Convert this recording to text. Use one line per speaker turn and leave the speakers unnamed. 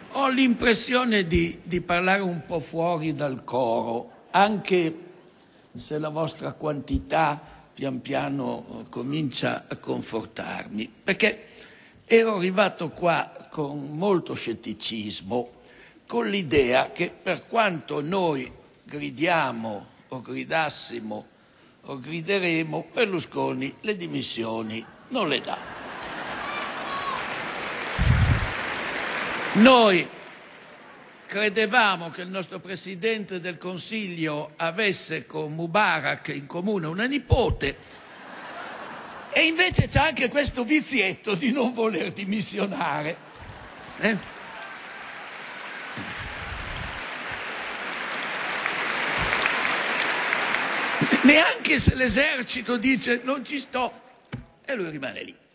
Ho l'impressione di parlare un po' fuori dal coro, anche se la vostra quantità pian piano comincia a confortarmi, perché ero arrivato qua con molto scetticismo, con l'idea che per quanto noi gridiamo o gridassimo o grideremo, Berlusconi le dimissioni non le dà. Noi credevamo che il nostro Presidente del Consiglio avesse con Mubarak in comune una nipote e invece c'è anche questo vizietto di non voler dimissionare. Neanche se l'esercito dice non ci sto e lui rimane lì.